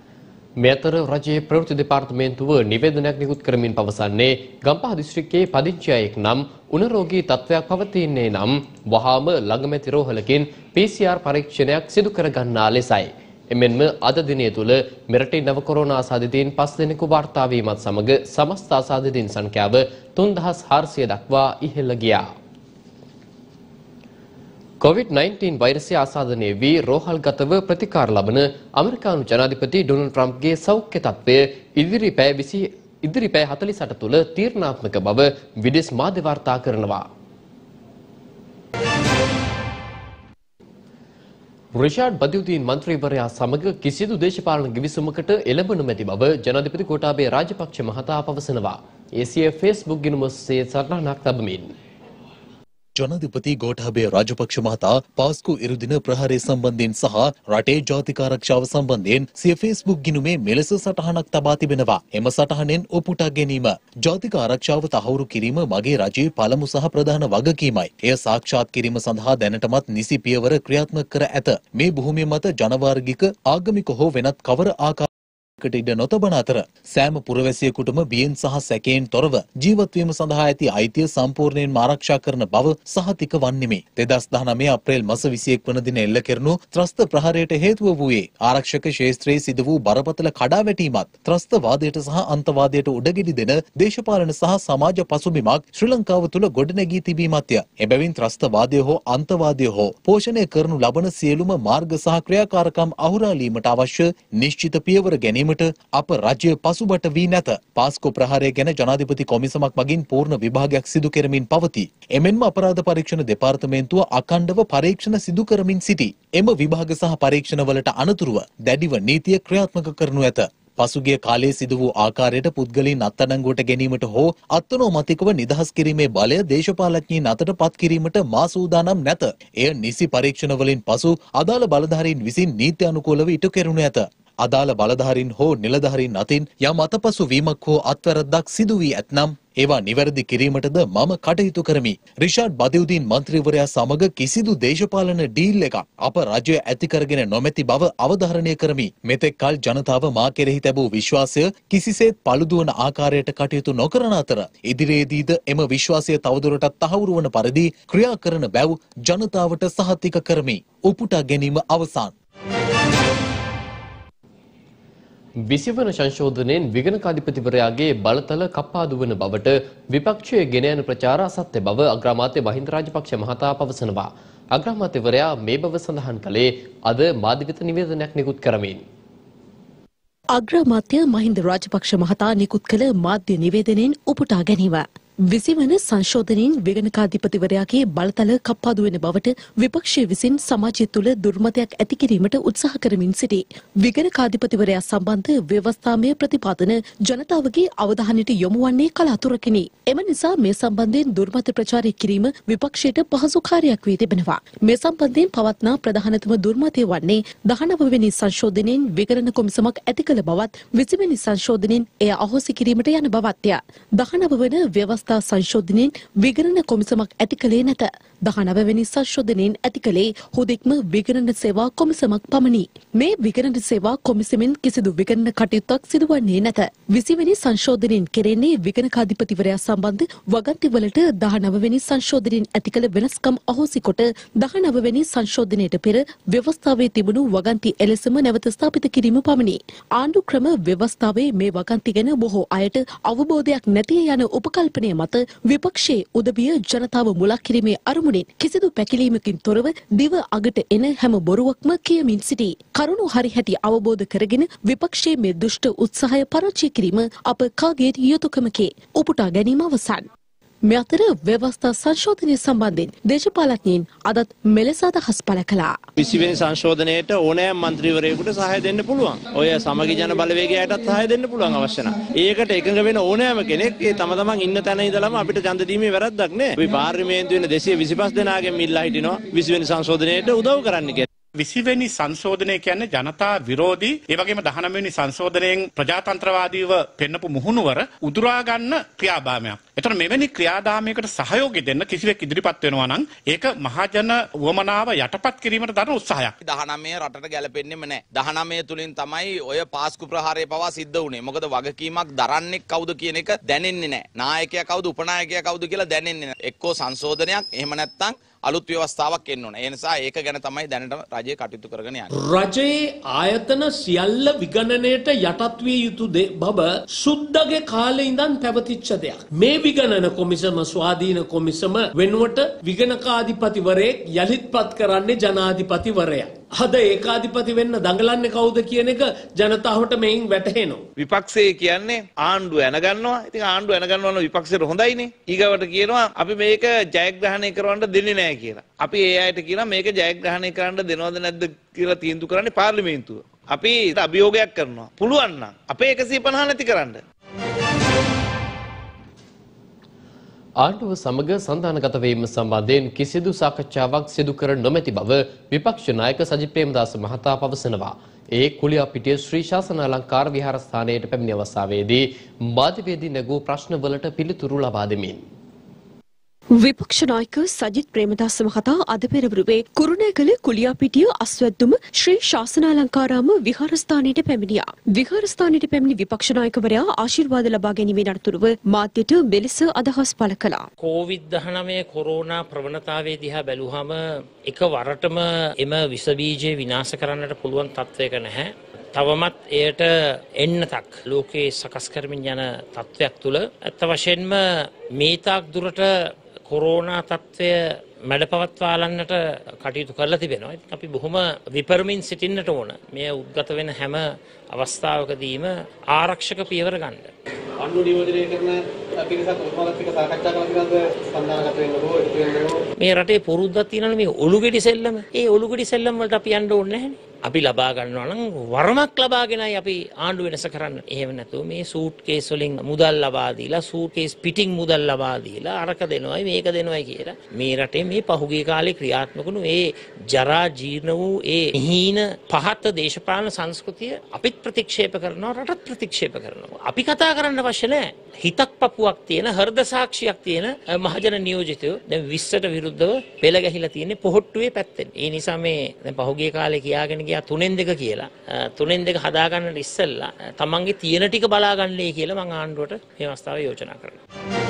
මේ අතර රජයේ ප්‍රවෘත්ති දෙපාර්තමේන්තුව නිවේදනයක් නිකුත් කරමින් පවසන්නේ ගම්පහ දිස්ත්‍රික්කයේ පදිංචි අයෙක් නම් උණ රෝගී තත්ත්වයක් පවතින්නේ නම් වහාම ළඟමැති රෝහලකින් පී සී ආර් පරීක්ෂණයක් සිදු කර ගන්නා ලෙසයි. එමෙන්ම අද දිනය තුල මෙරටේ නව කොරෝනා ආසාදිතයින් පස් දෙනෙකු වාර්තා වීමත් සමග සමස්ත ආසාදිතයින් සංඛ්‍යාව තුන්දහස් හාරසිය දක්වා ඉහළ ගියා. කොවිඩ් නයින්ටීන් වෛරසය ආසාදනය වී රෝහල්ගතව ප්‍රතිකාර ලබන ඇමරිකානු ජනාධිපති ඩොනල්ඩ් ට්‍රම්ප්ගේ සෞඛ්‍ය තත්ත්වය ඉදිරි පැය විසි ඉදිරි පැය හතළිස් අට තුළ තීරණාත්මක බව විදේශ මාධ්‍ය වාර්තා කරනවා. රිෂාඩ් බදියුදීන් මන්ත්‍රීවරයා සමග කිසිදු දේශපාලන ගිවිසුමකට එළඹ නොමැති බව ජනාධිපති ගෝඨාභය රාජපක්ෂ මහතා පවසනවා. ඒ සිය ෆේස්බුක් ගිණුම ඔස්සේ සටහනක් තබමින් ජනාධිපති ගෝඨාභය රාජපක්ෂ මහතා පාස්කු ඉරුදින ප්‍රහාරය සම්බන්ධයෙන් සහ රටේ ජාතික ආරක්ෂාව සම්බන්ධයෙන් සිය ෆේස්බුක් ගිණුමේ මෙලෙස සටහනක් තබා තිබෙනවා. එම සටහනෙන් ඔපුටා ගැනීම ජාතික ආරක්ෂාව තහවුරු කිරීම මගේ රජයේ පළමු සහ ප්‍රධාන වගකීමයි. එය සාක්ෂාත් කිරීම සඳහා දැනටමත් නිසි පියවර ක්‍රියාත්මක කර ඇත. මේ භූමිය මත ජනවාර්ගික ආගමික හෝ වෙනත් කවර ආකාර කට ඉඩ නොතබන අතර සෑම පුරවැසියෙකුටම බියෙන් සහ සැකයෙන් තොරව ජීවත් වීම සඳහා ඇති අයිතිය සම්පූර්ණයෙන්ම ආරක්ෂා කරන බව සහතික වන්නෙමි. දෙදහස් දහනවය අප්‍රේල් මාස විසිඑක වන දින එල්ල කෙරුණු ත්‍රස්ත ප්‍රහාරයට හේතුව වූයේ ආරක්ෂක ක්ෂේත්‍රයේ සිදු වූ බරපතල කඩාවැටීමත් ත්‍රස්තවාදයට සහ අන්තවාදයට උඩගෙඩි දෙන දේශපාලන සහ සමාජ පසුබිමක් ශ්‍රී ලංකාව තුළ ගොඩනැගී තිබීමත්ය. එබැවින් ත්‍රස්තවාදය හෝ අන්තවාදය හෝ පෝෂණය කරනු ලබන සියලුම මාර්ග සහ ක්‍රියාකාරකම් අහුරාලීමට අවශ්‍ය නිශ්චිත පියවර ගැනීම අප රජය පසුබට වී නැත. පාස්කෝ ප්‍රහාරය ගැන ජනාධිපති කොමිසමක් මගින් පූර්ණ විභාගයක් සිදු කරමින් පවතී. එමෙන්ම අපරාධ පරීක්ෂණ දෙපාර්තමේන්තුව අඛණ්ඩව පරීක්ෂණ සිදු කරමින් සිටී. එම විභාග සහ පරීක්ෂණවලට අනතුරුව දැඩිව නීතිය ක්‍රියාත්මක කරනු ඇත. පසුගිය කාලයේ සිදු වූ ආකාරයට පුද්ගලයන් අත්අඩංගුවට ගැනීමට හෝ අත්නෝමතිකව නිදහස් කිරීමේ බලය දේශපාලඥයින් අතට පත් කිරීමට මා සූදානම් නැත. එය නිසි පරීක්ෂණ වලින් පසු අදාළ බලධාරීන් විසින් නීති අනුකූලව ඉටු කෙරුණු ඇත. අදාළ බලධාරීන් හෝ නිලධාරීන් අතින් යම් අතපසු වීමක් හෝ අත්වැරද්දක් සිදු වී ඇතනම් ඒවා නිවැරදි කිරීමටද මම කටයුතු කරමි. රිෂාඩ් බදියුදීන් මන්ත්‍රීවරයා සමග කිසිදු දේශපාලන ඩීල් එකක් අප රජය ඇති කරගෙන නොමැති බව අවධාරණය කරමි. මෙතෙක් කල ජනතාව මා කෙරෙහි තැබූ විශ්වාසය කිසිසේත් පළුදුවන ආකාරයට කටයුතු නොකරන අතර ඉදිරියේදීද එම විශ්වාසය තවදුරටත් තහවුරු වන පරිදි ක්‍රියා කරන බැව් ජනතාවට සහතික කරමි. උපුටා ගැනීම අවසන්. විසිවන සංශෝධනයෙන් විගණකාධිපතිවරයාගේ බලතල කප්පාදු වන බවට විපක්ෂයේ ගෙන යන ප්‍රචාර අසත්‍ය බව අග්‍රාමාත්‍ය මහින්ද රාජපක්ෂ මහතා පවසනවා. අග්‍රාමාත්‍යවරයා මේ බව සඳහන් කළේ අද මාධ්‍යවිත නිවේදනයක් නිකුත් කරමින්. අග්‍රාමාත්‍ය මහින්ද රාජපක්ෂ මහතා නිකුත් කළ මාධ්‍ය නිවේදනයෙන් උපුටා ගැනීම. විසිවන සංශෝධනයෙන් විගණකාධිපතිවරයාගේ බලතල කප්පාදු වෙන බවට විපක්ෂය විසින් සමාජය තුළ දුර්මතයක් ඇති කිරීමට උත්සාහ කරමින් සිටී. විගණකාධිපතිවරයා සම්බන්ධ ව්‍යවස්ථාමය ප්‍රතිපාදන ජනතාවගේ අවධානයට යොමු වන්නේ කලාතුරකිනි. එම නිසා මේ සම්බන්ධයෙන් දුර්මත ප්‍රචාරය කිරීම විපක්ෂයට පහසු කාර්යයක් වී තිබෙනවා. මේ සම්බන්ධයෙන් පවත්නා ප්‍රධානතම දුර්මතය වන්නේ දහනව වෙනි සංශෝධනයෙන් විගණන කොමිසමක් ඇති කළ බවත් විසිවෙනි සංශෝධනයෙන් එය අහෝසි කිරීමට යන බවත්ය. දහනව වන ව්‍යවස්ථා සංශෝධනයෙන් විගණන කොමිසමක් ඇති කළේ නැත. දහනව වෙනි සංශෝධනයෙන් ඇති කළේ හුදෙක්ම විගණන සේවා කොමිසමක් පමණි. මේ විගණන සේවා කොමිසමෙන් කිසිදු විගණන කටයුත්තක් සිදුවන්නේ නැත. විසිවෙනි සංශෝධනයෙන් කෙරෙන්නේ විගණකාධිපතිවරයා සම්බන්ධ වගන්තිවලට දහනව වෙනි සංශෝධනයෙන් ඇති කළ වෙනස්කම් අහෝසි කොට දහනව වෙනි සංශෝධනයට පෙර ව්‍යවස්ථාවේ තිබුණු වගන්ති එලෙසම නැවත ස්ථාපිත කිරීම පමණි. ආණ්ඩු ක්‍රම ව්‍යවස්ථාවේ මේ වගන්ති ගැන බොහෝ අයට අවබෝධයක් නැති යන උපකල්පනය මත විපක්ෂයේ උදවිය ජනතාව මුළා කිරීමේ අරමුණෙන් කිසිදු පැකිලීමකින් තොරව දිව අගට එන හැම බොරුවක්ම කියමින් සිටී. කරුණු හරි හැටි අවබෝධ කරගෙන විපක්ෂයේ මේ දුෂ්ට උත්සාහය පරාජය කිරීම අප කාගේත් යුතුයකමකි. උපුටා ගැනීම අවසන්. මේ අතර ව්‍යවස්ථා සංශෝධනය සම්බන්ධයෙන් දේශපාලඥයින් අදත් මෙලෙස අදහස් පළ කළා. විසිවෙනි සංශෝධනයට ඕනෑම මන්ත්‍රීවරයෙකුට සහාය දෙන්න පුළුවන්. ඔය සමගි ජන බලවේගයටත් සහාය දෙන්න පුළුවන් අවශ්‍ය නම්. ඒකට එකඟ වෙන ඕනෑම කෙනෙක් ඒ තම තමන් ඉන්න තැන ඉඳලම අපිට ඡන්ද දීමේ වැරද්දක් නෑ. අපි පාර්ලිමේන්තුවේ දෙසිය විසිපස් දෙනාගෙන් ඉල්ලා හිටිනවා විසිවෙනි සංශෝධනයට උදව් කරන්න කියලා. මේ අතර ව්‍යවස්ථා සංශෝධනය සම්බන්ධයෙන් දේශපාලඥයින් අදත් මෙලෙස අදහස් පළ කළා. විසිවෙනි සංශෝධනය කියන්නේ ජනතා විරෝධී ඒ වගේම දහනවය වෙනි සංශෝධනයෙන් ප්‍රජාතන්ත්‍රවාදීව පෙන්නපු මුහුණුවර උදුරා ගන්න ක්‍රියාදාමයක්. එතකොට මෙවැනි ක්‍රියාදාමයකට සහයෝගය දෙන්න කිසිවෙක් ඉදිරිපත් වෙනවා නම් ඒක මහජන වමනාව යටපත් කිරීමට දරන උත්සාහයක්. දහනවය රටට ගැලපෙන්නේම නැහැ. දහනවය තුලින් තමයි ඔය පාස්කු ප්‍රහාරය පවා සිද්ධ වුණේ. මොකද වගකීමක් දරන්නේ කවුද කියන එක දැනෙන්නේ නැහැ. නායකයා කවුද උපනායකයා කවුද කියලා දැනෙන්නේ නැහැ. එක්කෝ සංශෝධනයක් එහෙම නැත්නම් අලුත් ව්‍යවස්ථාවක් එන්න ඕන. ඒ නිසා ඒක ගැන තමයි දැනට රජය කටයුතු කරගෙන යන්නේ. රජයේ ආයතන සියල්ල විගණනයට යටත් විය යුතු බව සුද්දගේ කාලේ ඉඳන් පැවතිච්ච දෙයක්. මේ විගණන කොමිසම ස්වාධීන කොමිසම වෙනුවට විගණකාධිපතිවරයෙක් යලිත්පත් කරන්නේ ජනාධිපතිවරයා. අද ඒකාධිපති වෙන්න දඟලන්නේ කවුද කියන එක ජනතාවට මෙයින් වැටහෙනවා. විපක්ෂය කියන්නේ ආණ්ඩුව ඇනගන්නවා. ඉතින් ආණ්ඩුව ඇනගන්නවා නම් විපක්ෂයට හොඳයිනේ. ඊගවට කියනවා අපි මේක ජයග්‍රහණය කරවන්න දෙන්නේ නැහැ කියලා. අපි ඒ අයට කියනවා මේක ජයග්‍රහණය කරන්න දෙනවද නැද්ද කියලා තීන්දුව කරන්නේ පාර්ලිමේන්තුව. අපි අභියෝගයක් කරනවා. පුළුවන් නම් අපේ එකසිය පනහ නැති කරන්න. ආණ්ඩුව සමග සන්ධානගත වීම සම්බන්ධයෙන් කිසිදු සාකච්ඡාවක් සිදු කර නොමැති බව විපක්ෂ නායක සජිත් ප්‍රේමදාස මහතා පවසනවා. ඒ කුලියාපිටිය ශ්‍රී ශාසනාලංකාර විහාරස්ථානයට පැමිණි අවස්ථාවේදී මාධ්‍යවේදී නැගූ ප්‍රශ්නවලට පිළිතුරු ලබා දෙමින් විපක්ෂ නායක සජිත් ප්‍රේමදාස මහතා අද පෙරවරුවේ කුරුණෑගල කුලියාපිටිය අස්වැද්දුම ශ්‍රී ශාසනාලංකාරාම විහාරස්ථානයට පැමිණියා. විහාරස්ථානයට පැමිණි විපක්ෂ නායකවරයා ආශිර්වාද ලබා ගැනීමේ අනතුරුව මාධ්‍යට මෙලෙස අදහස් පළ කළා. කොවිඩ් දහනවය කොරෝනා ප්‍රවණතාවය දිහා බැලුවහම එක වරටම එම විස බීජය විනාශ කරන්නට පුළුවන් තත්වයක නැහැ. තවමත් එයට එන්නතක් ලෝකයේ සකස් කරමින් යන තත්වයක් තුළ ඇත්ත වශයෙන්ම මේ තාක් දුරට කොරෝනා තත්ත්වය මැඩපවත්වාලන්නට කටයුතු කරලා තිබෙනවා. ඉතින් අපි බොහොම විපරමින් සිටින්නට ඕන. මේ උද්ගත වෙන හැම අවස්ථාවකදීම ආරක්ෂක පියවර ගන්න. අන්නු නියෝජනය කරන පිරිසක් උපමාලත් එක්ක සාකච්ඡා කරනකද සම්දානගත වෙන්න ඕන. මේ රටේ පුරුද්දක් තියෙනවනේ මේ ඔලුගෙඩි සෙල්ලම. ඒ ඔලුගෙඩි සෙල්ලම් වලට අපි යන්න ඕනේ නැහැනේ. අපි ලබා ගන්නවා නම් වරමක් ලබාගෙනයි අපි ආණ්ඩු වෙනස කරන්න. එහෙම නැතුව මේ සූට් කේස් වලින් මුදල් ලබා දීලා සූට් කේස් පිටින් මුදල් ලබා දීලා අරක දෙනවයි මේක දෙනවයි කියලා මේ රටේ මේ පහුගිය කාලේ ක්‍රියාත්මක වුණු ඒ ජරා ජීර්ණ වූ ඒ හීන පහත් දේශපාලන සංස්කෘතිය අපිත් ප්‍රතික්ෂේප කරනවා රටත් ප්‍රතික්ෂේප කරනවා. අපි කතා කරන්න අවශ්‍ය නැහැ. හිතක් පපුවක් තියෙන හෘද සාක්ෂියක් තියෙන මහජන නියෝජිතයෝ දැන් විස්සට විරුද්ධව පෙළ ගැහිලා තියෙන්නේ පොහොට්ටුවේ පැත්තෙන්. ඒ නිසා මේ දැන් පහුගිය කාලේ කියාගෙන ගියා තුනෙන් දෙක කියලා. තුනෙන් දෙක හදාගන්න ඉස්සෙල්ලා තමන්ගේ තියෙන ටික බලාගන්නයි කියලා මම ආණ්ඩුවට මේ අවස්ථාවේ යෝජනා කරනවා.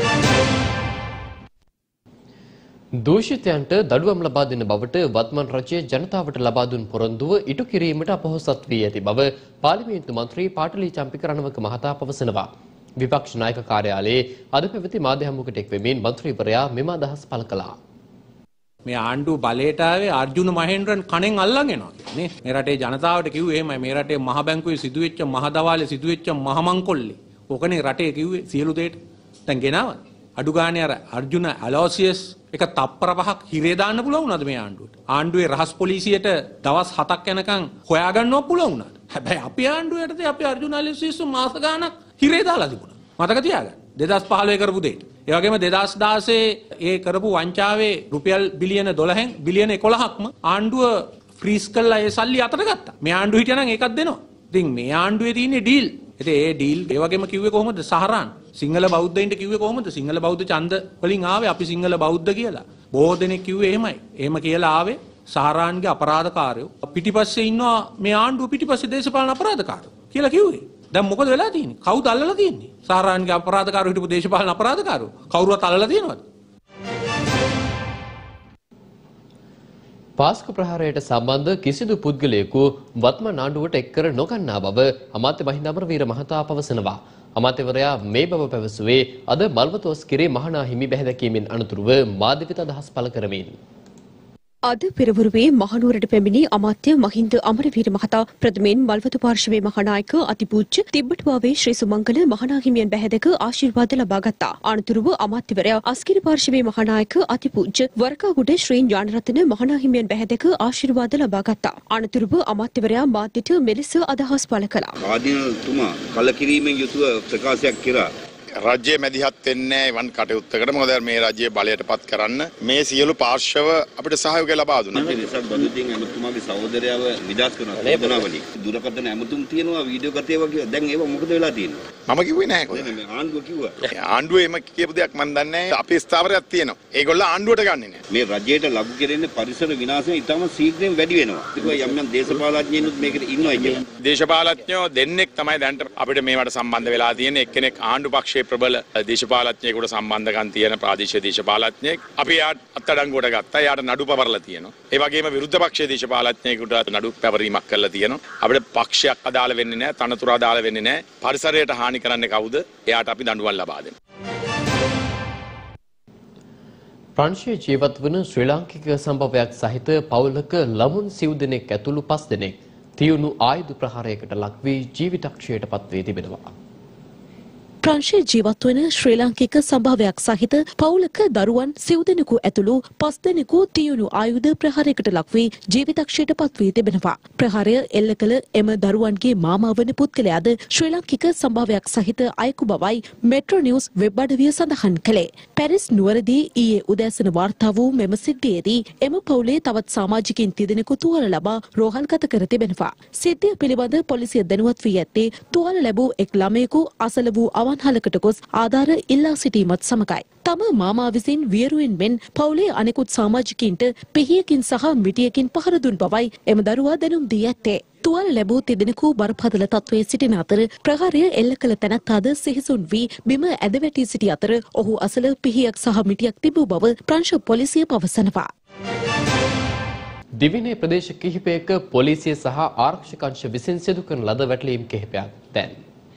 දූෂිතයන්ට දඩුවම් ලබා දෙන බවට වත්මන් රජය ජනතාවට ලබා දුන් පොරොන්දුව ඉටු කිරීමට අපොහොසත් වී ඇති බව පාර්ලිමේන්තු මන්ත්‍රී පාටලී චම්පික රණවක මහතා පවසනවා. විපක්ෂ නායක කාර්යාලයේ අද පැවති මාධ්‍ය හමුවකට එක් වෙමින් මන්ත්‍රීවරයා මෙම අදහස් පළ කළා. මේ ආණ්ඩුව බලයට ආවේ අර්ජුන මහේන්ද්‍රන් කණෙන් අල්ලන් එනවා නේ. මේ රටේ ජනතාවට කිව්වේ එහෙමයි. මේ රටේ මහ බැංකුවේ සිදුවෙච්ච මහ දවාලේ සිදුවෙච්ච මහ මංකොල්ලේ. ඕකනේ රටේ කිව්වේ සියලු දෙයට. දැන් ගෙනාවා. අඩු ගානේ අර අර්ජුන ඇලෝසියස් එක තප්පර පහක් හිරේ දාන්න පුළුවන් වුණාද මේ ආණ්ඩුවට? ආණ්ඩුවේ රහස් පොලිසියට දවස් හතක් යනකම් හොයාගන්නව පුළුවන් වුණාද? හැබැයි අපි ආණ්ඩුව යටතේ අපි අර්ජුන ඇලෝසියස් මාස ගාණක් හිරේ දාලා තිබුණා. මතක තියාගන්න. දෙදාස් පහළොව කරපු දෙයට. ඒ වගේම දෙදාස් දාසේ ඒ කරපු වංචාවේ රුපියල් බිලියන දොළහෙන් බිලියන එකොළහක්ම ආණ්ඩුව ෆ්‍රීස් කළා ඒ සල්ලි අතට ගත්තා. මේ ආණ්ඩුව හිටියනම් ඒකත් දෙනවා. ඉතින් මේ ආණ්ඩුවේ තියෙන්නේ ඩීල්. ඉතින් ඒ ඩීල් ඒ වගේම කිව්වේ කොහොමද සහරාන්? සිංහල බෞද්ධයින්ට කිව්වේ කොහොමද? සිංහල බෞද්ධ ඡන්ද වලින් ආවේ අපි සිංහල බෞද්ධ කියලා. බොහෝ දෙනෙක් කිව්වේ එහෙමයි. එහෙම කියලා ආවේ සහරාන්ගේ අපරාධකාරයෝ. පිටිපස්සේ ඉන්නවා මේ ආණ්ඩුව පිටිපස්සේ දේශපාලන අපරාධකාරයෝ කියලා කිව්වේ. දැන් මොකද වෙලා තියෙන්නේ? කවුද අල්ලලා තියෙන්නේ? සහරාන්ගේ අපරාධකාරයෝ හිටපු දේශපාලන අපරාධකාරයෝ. කවුරුවත් අල්ලලා තියෙනවද? පාස්කු ප්‍රහාරයට සම්බන්ධ කිසිදු පුද්ගලයෙකු වත්මන් ආණ්ඩුවට එක් කර නොගන්නා බව අමාත්‍ය මහින්ද අමරවීර මහතා පවසනවා. අමාත්‍යවරයා මේ බව පැවසුවේ අද මල්වතෝස් කිරේ මහනා හිමි බැහැදකීමෙන් අනතුරුව මාධ්‍යවිත අදහස් පළ කරමින්. අද පෙරවරුවේ මහනුවරට පැමිණි අමාත්‍ය මහින්ද අමරවීර මහතා ප්‍රථමයෙන් මල්වතු පාර්ශවයේ මහානායක අතිපූජ්‍ය තිබ්බටුවාවේ ශ්‍රී සුමංගල මහනාහිමියන් බැහැදක ආශිර්වාද ලබා ගත්තා. අනතුරුව අමාත්‍යවරයා අස්ගිරි පාර්ශවයේ මහානායක අතිපූජ්‍ය වරකාගොඩ ශ්‍රී ඥානරත්න මහනාහිමියන් බැහැදක ආශිර්වාද ලබා ගත්තා. අනතුරුව අමාත්‍යවරයා මාධ්‍යට මෙලෙස අදහස් පළ කළා. ආදීනතුමා කලකිරීමෙන් යුතුව ප්‍රකාශයක් කරා රජයේ මැදිහත් වෙන්නේ වන් කටයුත්තකට. මොකද මේ රජයේ බලයටපත් කරන්න මේ සියලු පාර්ශව අපිට සහයෝගය ලබා දුන්නා. නිසා බදුදින් ඇමතුමාගේ සහෝදරයව නිදාස් කරනවා. චෝදනාවලින් දුරකථන ඇමතුම් තියෙනවා, වීඩියෝ කතා ඒවා කිව්වා. දැන් ඒවා මොකද වෙලා තියෙන්නේ? මම කිව්වේ නෑ කොහෙද. ආණ්ඩුව කිව්වා. ආණ්ඩුවේ එම කියපු දෙයක් මම දන්නේ නෑ. අපේ ස්ථාවරයක් තියෙනවා. ඒගොල්ලෝ ආණ්ඩුවට ගන්නෙ නෑ. මේ රජයට ලබු කෙරෙන්නේ පරිසර විනාශය ඉතාම ශීඝ්‍රයෙන් වැඩි වෙනවා. ඒක යම් යම් දේශපාලඥයිනුත් මේකට ඉන්නවා කියලා. දේශපාලඥයෝ දෙන්නෙක් තමයි දැන්ට අපිට මේවට සම්බන්ධ වෙලා තියෙන්නේ. එක්කෙනෙක් ආණ්ඩු පක්ෂයේ ප්‍රබල දේශපාලඥයෙකුට සම්බන්ධකම් තියෙන ප්‍රාදේශීය දේශපාලඥයෙක්. අපි යාට අත්අඩංගුවට ගත්තා. යාට නඩු පවරලා තියෙනවා. ඒ වගේම විරුද්ධ පක්ෂයේ දේශපාලඥයෙකුට නඩු පැවරීමක් කරලා තියෙනවා. අපිට පක්ෂයක් අදාළ වෙන්නේ නැහැ, තනතුර අදාළ වෙන්නේ නැහැ. පරිසරයට හානි කරන්නේ කවුද? එයාට අපි දඬුවම් ලබා දෙනවා. ප්‍රංශයේ ජීවත් වන ශ්‍රී ලාංකික සම්භවයක් සහිත පවුලක ළමුන් සිව් දෙනෙක් ඇතුළු පස් දෙනෙක් තියුණු ආයුධ ප්‍රහාරයකට ලක් වී ජීවිතක්ෂයට පත්වී තිබෙනවා. ප්‍රංශයේ ජීවත් වන ශ්‍රී ලාංකික සම්භාවයක් සහිත පවුලක දරුවන් සිව් දෙනෙකු ඇතුළු පස් දෙනෙකු තියුණු ආයුධ ප්‍රහාරයකට ලක් වී ජීවිතක්ෂයට පත් වී තිබෙනවා. ප්‍රහාරය එල්ල කළ එම දරුවන්ගේ මාමා වන පුද්ගලයාද ශ්‍රී ලාංකික සම්භාවයක් සහිත අයෙකු බවයි මෙට්‍රෝ නිවුස් වෙබ් අඩවිය සඳහන් කළේ. පැරිස් නුවරදී ඊයේ උදෑසන වාර්තා වූ මෙම සිද්ධියේදී එම පවුලේ තවත් සමාජිකින් තිදෙනෙකු තුවාල ලබා රෝහල්ගත කර තිබෙනවා. සිද්ධිය පිළිබඳ පොලිසිය දැනුවත් වී ඇත්තේ තුවාල ලැබූ එක් ළමයෙකු අසල වූ අවන්හලකට ගොස් ආධාර ඉල්ලා සිටීමත් සමගයි. තම මාමා විසින් වියරුවෙන් මෙන් පවුලේ අනෙකුත් සමාජිකයින්ට පිහියකින් සහ මිටියකින් පහර දුන් බවයි එම දරුවා දැනුම් දී ඇත්තේ. තුවාල ලැබූ තිදෙනෙකු බරපතල තත්වයේ සිටින අතර ප්‍රහාරය එල්ල කළ තැනැත්තාද සිහිසුන් වී බිම ඇද වැටී සිටි අතර ඔහු අසල පිහියක් සහ මිටියක් තිබූ බව ප්‍රංශ පොලිසිය පවසනවා. දිවිනේ ප්‍රදේශ කිහිපයක පොලිසිය සහ ආරක්ෂක අංශ විසින් සිදු කරන ලද වැටලීම් කිහිපයක් දැන්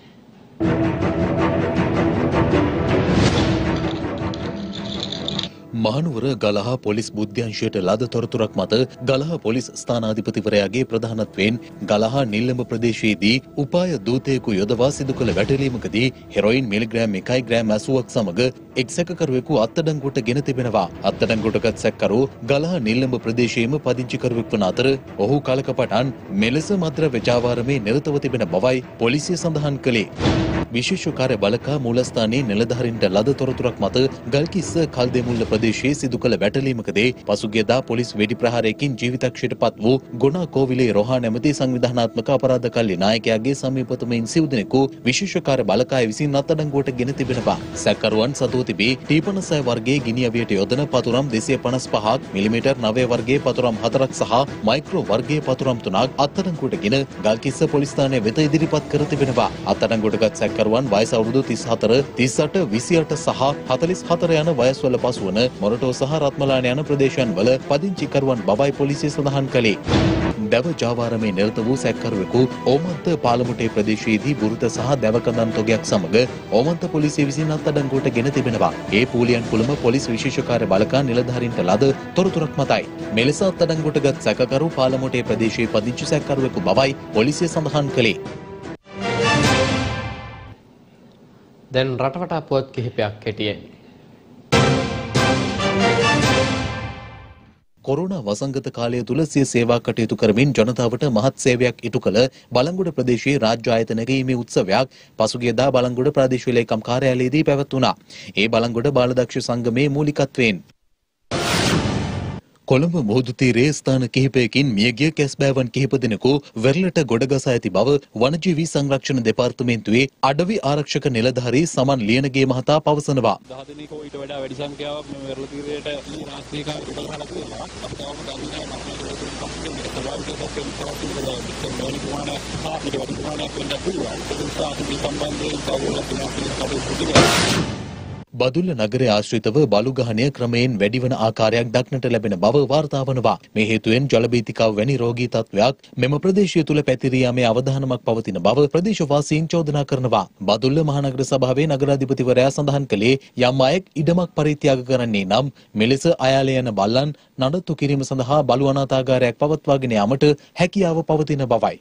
මහනුවර ගලහ පොලිස් බුද්ධ්‍යංශයට ලද තොරතුරක් මත ගලහ පොලිස් ස්ථානාධිපතිවරයාගේ ප්‍රධානත්වයෙන් ගලහ නිල්ලඹ ප්‍රදේශයේදී උපාය දූතයෙකු යොදවා සිදු කළ වැටලීමකදී හෙරොයින් මිලිග්‍රෑම් එකයි ග්‍රෑම් අසූවක් සමග එක් සැකකරුවෙකු අත්අඩංගුවට ගෙන තිබෙනවා. අත්අඩංගුවටගත් සැකකරු ගලහ නිල්ලඹ ප්‍රදේශයේම පදිංචිකරුවෙක් වන අතර ඔහු කලකපටන් මෙලෙස මද්‍රව්‍ය ජාවාරමේ නිරතව තිබෙන බවයි පොලිසිය සඳහන් කළේ. විශේෂ කාර්ය බලකා මූලස්ථානයේ නිලධාරීන්ට ලද තොරතුරක් මත ගල්කිස්ස කල්දෙමුල්ල ප්‍රදේශයේ සිදු කළ වැටලීමකදී පසුගියදා පොලිස් වෙඩි ප්‍රහාරයකින් ජීවිතක්ෂයට පත් වූ ගොනා කෝවිලේ රෝහා නැමැති සංවිධානාත්මක අපරාධ කල්ලි නායකයාගේ සමීපතමයින් සිව් දෙනෙකු විශේෂ කාර්ය බලකාය විසින් අත්අඩංගුවට ගෙන තිබෙනවා. සැකකරුවන් සතුව තිබී ටී පනස් හය වර්ගයේ ගිනි අවියට යොදන පතුරම් දෙසිය පනස් පහක් මිලිමීටර් නවය වර්ගයේ පතුරම් හතරක් සහ මයික්‍රෝ වර්ගයේ පතුරම් තුනක් අත්අඩංගුවට ගෙන ගල්කිස්ස පොලිස් ස්ථානය වෙත ඉදිරිපත් කර තිබෙනවා. අත්අඩංගුවටගත් සැකකරුවන් වයස අවුරුදු තිස් හතර, තිස් අට, විසි අට සහ හතළිස් හතර යන වයස්වල පසුවන මොරටෝ සහ රත්මලාන යන ප්‍රදේශයන් වල පදිංචිකරුවන් බවයි පොලිසිය සඳහන් කළේ. දැව ජාවාරමේ නිරත වූ සැකකරුවෙකු ඕමන්ත පාලමුටේ ප්‍රදේශයේදී බුරුත සහ දැවකඳන් තොගයක් සමග ඕමන්ත පොලිසිය විසින් අත්අඩංගුවට ගෙන තිබෙනවා. ඒ පූලියන් පුළම පොලිස් විශේෂ කාර්ය බලකා නිලධාරීන්ට ලද තොරතුරක් මතයි. මෙලෙස අත්අඩංගුවටගත් සැකකරු පාලමුටේ ප්‍රදේශයේ පදිංචි සැකකරුවෙකු බවයි පොලිසිය සඳහන් කළේ. දැන් රටවටා පුවත් කිහිපයක් කෙටියෙන්. කොරෝනා වසංගත කාලය තුල සිය සේවා කටයුතු කරමින් ජනතාවට මහත් සේවයක් ඉටු කළ බලංගොඩ ප්‍රදේශයේ රාජ්‍ය ආයතනක හිමි උත්සවයක් පසුගියදා බලංගොඩ ප්‍රාදේශීය ලේකම් කාර්යාලයේදී පැවැත්වුණා. ඒ බලංගොඩ බාලදක්ෂ සංගමේ මූලිකත්වයෙන් කොළඹ මුහුදු තීරයේ ස්ථාන කිහිපයකින් මියගිය කැස්බෑවන් කිහිප දෙනෙකු වෙරළට ගොඩගසා ඇති බව වනජීවී සංරක්ෂණ දෙපාර්තමේන්තුවේ අඩවි ආරක්ෂක නිලධාරී සමන් ලියනගේ මහතා පවසනවා. දහ දෙනෙකු ඊට වඩා වැඩි සංඛ්‍යාවක් මේ වෙරළ තීරයට රාත්‍රී කාලේ බලහලා තියෙනවා. අපතාවම ගන්නවා බදුල්ල නගරය ආශ්‍රිතව බලුගහනය ක්‍රමයෙන් වැඩිවන ආකාරයක් දක්නට ලැබෙන බව වාර්තා වනවා. මේ හේතුවෙන් ජලබීතිකාව වැනි රෝගී තත්වයක් මෙම ප්‍රදේශය තුළ පැතිරී යාමේ අවධානමක් පවතින බව ප්‍රදේශවාසීන් චෝදනා කරනවා. බදුල්ල මහනගර සභාවේ නගරාධිපතිවරයා සඳහන් කළේ යම් අයෙක් ඉඩමක් පරිත්‍යාග කරන්නේ නම් මෙලෙස අයාලේ යන බල්ලන් නඩත්තු කිරීම සඳහා බලු අනාථාගාරයක් පවත්වාගෙන යාමට හැකියාව පවතින බවයි.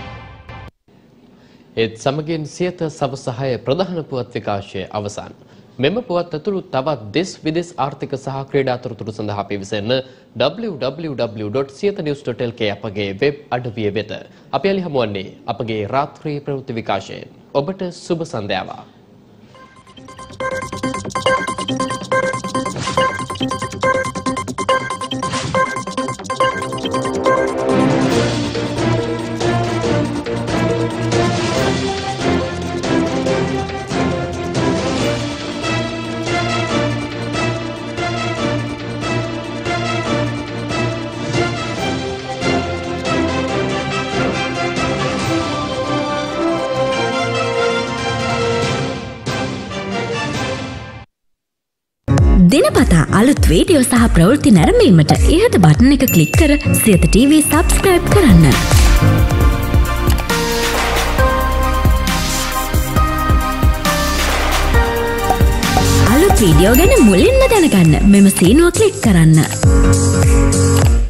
ඒත් සමගින් සියත සවසහය ප්‍රධාන පුවත් විකාශය අවසන්. මෙම පුවත් ඇතුළු තවත් දෙස් විදෙස් ආර්ථික සහ ක්‍රීඩා තොරතුරු සඳහා පිවිසෙන්න w w w dot siyata news dot l k අපගේ වෙබ් අඩවිය වෙත. අපි අලි හමුවන්නේ අපගේ රාත්‍රී ප්‍රවෘත්ති විකාශයෙන්. ඔබට සුබ සන්ධ්‍යාවක්. දිනපතා අලුත් වීඩියෝ සහ ප්‍රවෘත්ති නැරඹීමට ඉහත බටන් එක ක්ලික් කර සියත ටීවී සබ්ස්ක්‍රයිබ් කරන්න. අලුත් වීඩියෝ ගැන මුලින්ම දැනගන්න මෙම සීනුව ක්ලික් කරන්න.